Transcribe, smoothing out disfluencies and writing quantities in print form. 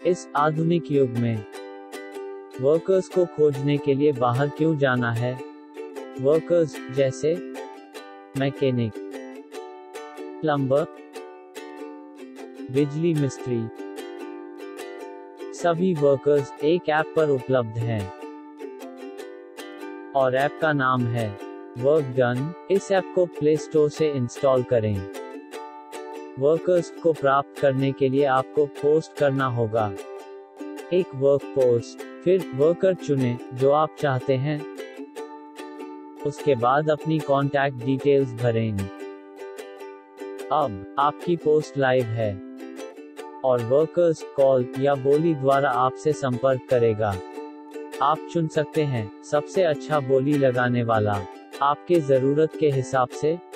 इस आधुनिक युग में वर्कर्स को खोजने के लिए बाहर क्यों जाना है? वर्कर्स जैसे मैकेनिक, प्लम्बर, बिजली मिस्त्री, सभी वर्कर्स एक ऐप पर उपलब्ध हैं और ऐप का नाम है वर्क डन। इस ऐप को प्ले स्टोर से इंस्टॉल करें। वर्कर्स को प्राप्त करने के लिए आपको पोस्ट करना होगा एक वर्क पोस्ट, फिर वर्कर चुनें जो आप चाहते हैं। उसके बाद अपनी कॉन्टैक्ट डिटेल्स भरें। अब आपकी पोस्ट लाइव है और वर्कर्स कॉल या बोली द्वारा आपसे संपर्क करेगा। आप चुन सकते हैं सबसे अच्छा बोली लगाने वाला, आपके जरूरत के हिसाब से।